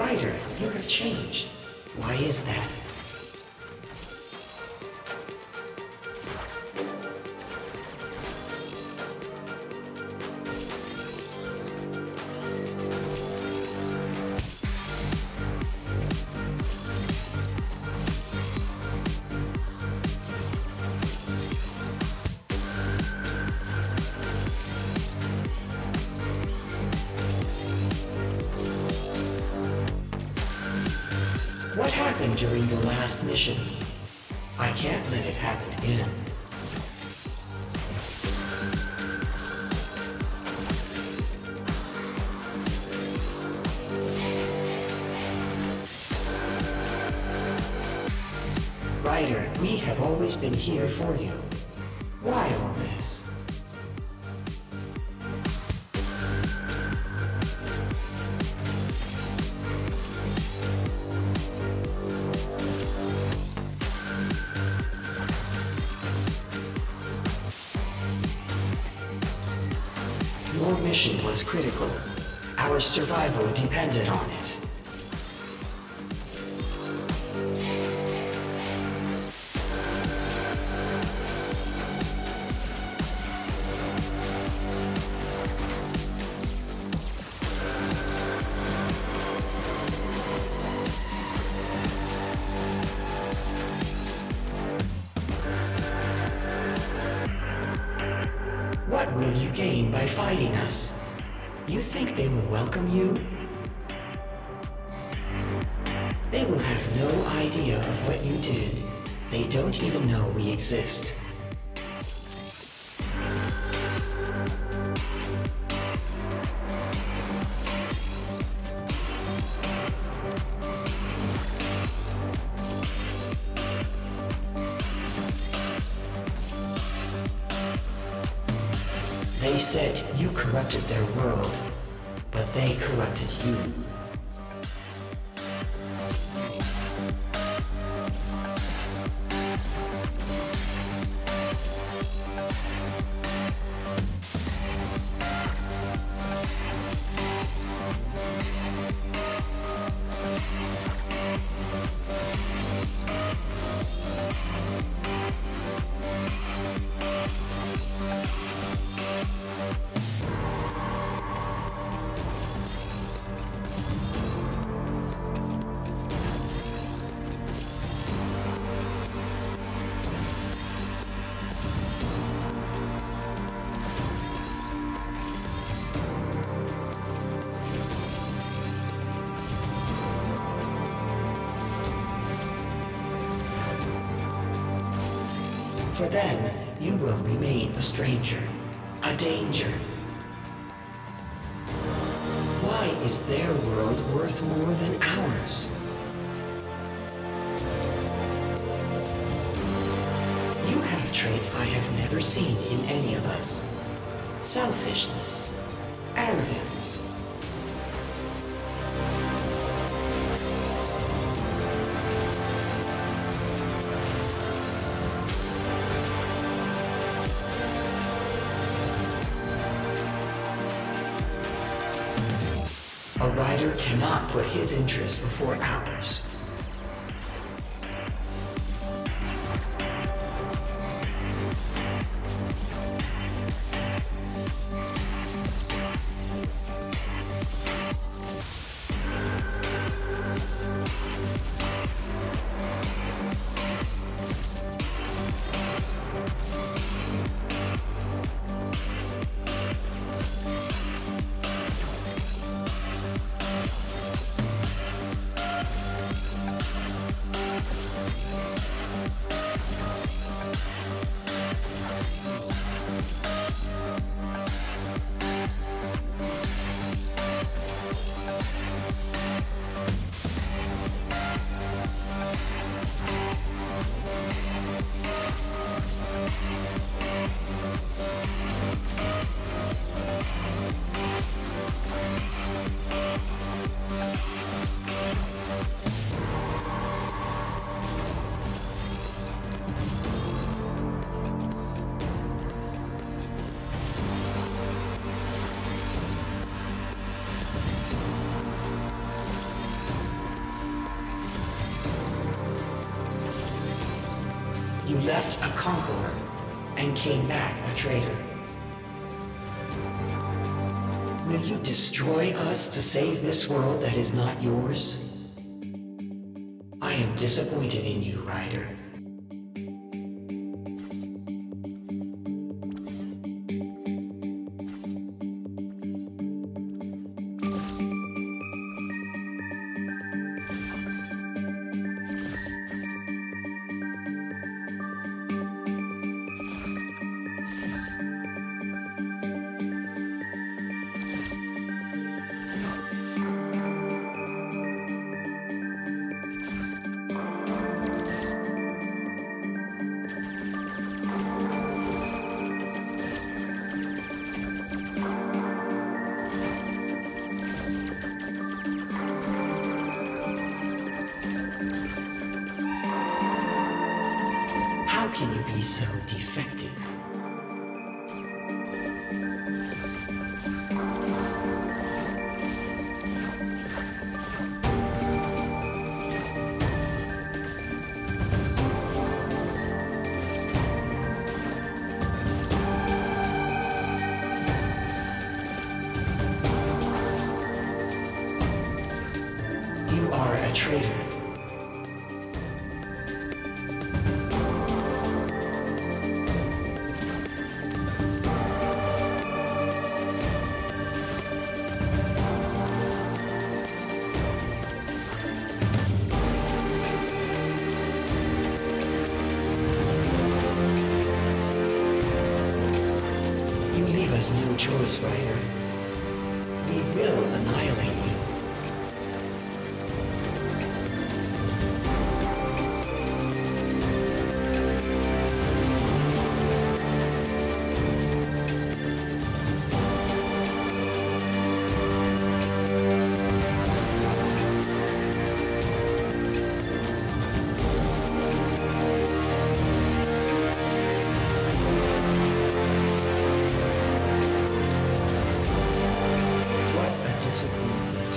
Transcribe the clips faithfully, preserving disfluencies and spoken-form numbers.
Ryder, you have changed. Why is that? What happened during your last mission? I can't let it happen again. Ryder, we have always been here for you. Why all this? Your mission was critical. Our survival depended on it. What will you gain by fighting us? You think they will welcome you? They will have no idea of what you did. They don't even know we exist. They said you corrupted their world, but they corrupted you. For them, you will remain a stranger, a danger. Why is their world worth more than ours? You have traits I have never seen in any of us. Selfishness, arrogance. A rider cannot put his interest before ours. You left a conqueror and came back a traitor. Will you destroy us to save this world that is not yours? I am disappointed in you, Ryder. How can you be so defective? You are a traitor. You leave us no choice, Ryder. We will annihilate you. Disappointment.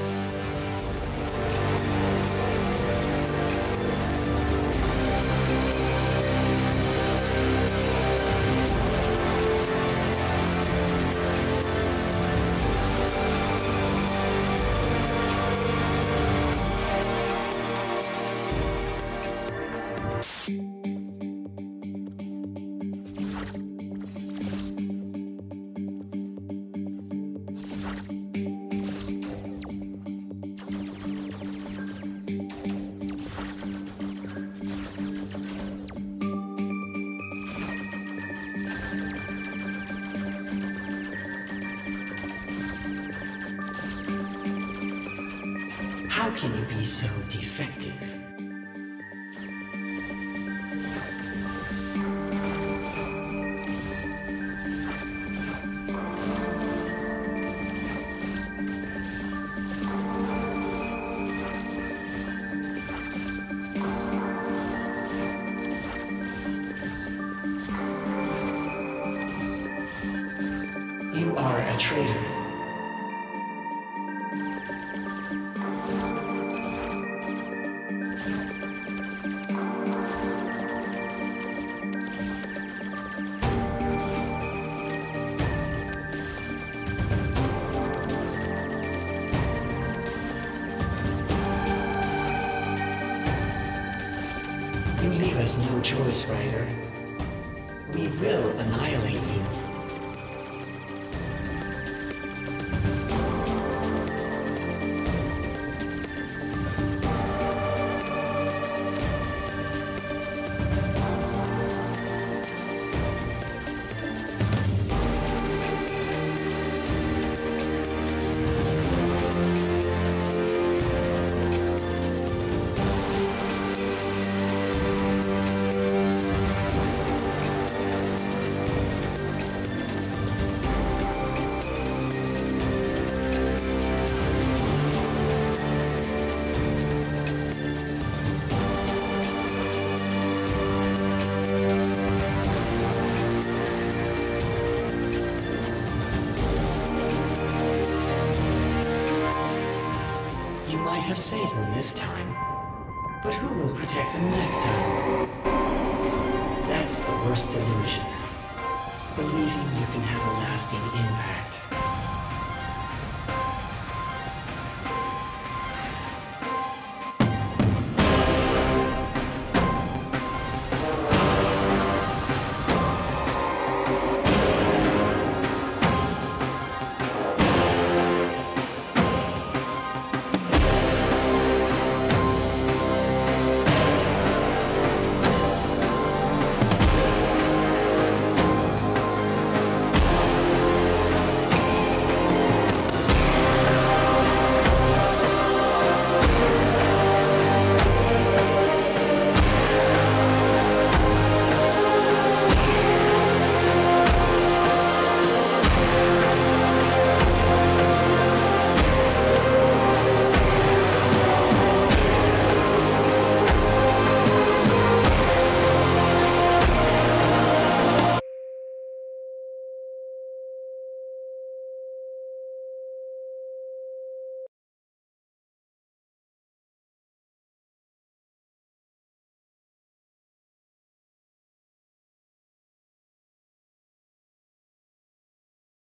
How can you be so defective? You are a traitor. You leave us no choice, Ryder. We will annihilate you. Have saved them this time, but who will protect them next time? That's the worst delusion. Believing you can have a lasting impact.